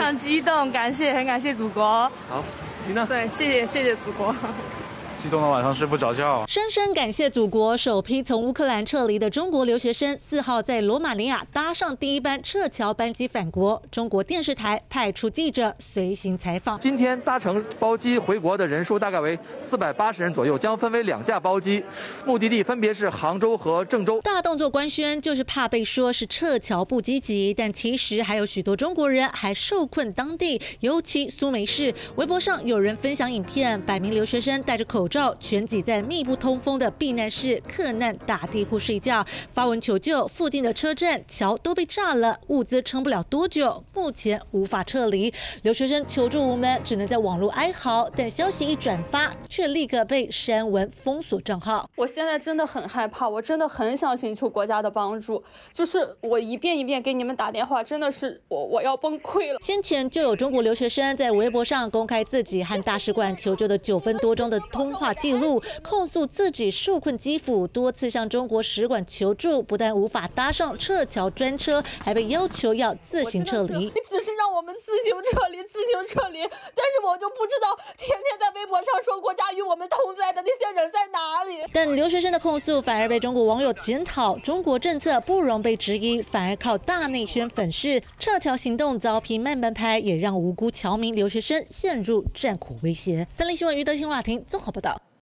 常激动，感谢，很感谢祖国。 好，你呢？ 对，谢谢祖国。 激动到晚上睡不着觉。 深深感谢祖国，首批从乌克兰撤离的中国留学生4号在罗马尼亚搭上第一班撤侨班机返国。中国电视台派出记者随行采访。 今天搭乘包机回国的人数大概为480人左右，将分为2架包机，目的地分别是杭州和郑州。 大动作官宣就是怕被说是撤侨不积极，但其实还有许多中国人还受困当地，尤其苏梅市。微博上有人分享影片，100名留学生戴着口罩，全挤在密不通风的避难室，克难打地铺睡觉，发文求救。附近的车站、桥都被炸了，物资撑不了多久，目前无法撤离。留学生求助无门，只能在网络哀嚎，但消息一转发，却立刻被删文封锁账号。 我现在真的很害怕，我真的很想寻求国家的帮助，就是我一遍一遍给你们打电话，真的是我要崩溃了。 先前就有中国留学生在微博上公开自己和大使馆求救的9分多钟的通话记录，控诉自己受困基辅，多次向中国使馆求助，不但无法搭上撤侨专车，还被要求要自行撤离。 你只是让我们自行撤离，但是我就不知道天天在微博上说国家与我们同在的那些人在哪里。 但留学生的控诉反而被中国网友检讨，中国政策不容被质疑，反而靠大内宣粉饰，撤侨行动遭批慢半拍，也让无辜侨民留学生陷入战火威胁。3立新闻余德新、瓦婷综合报道。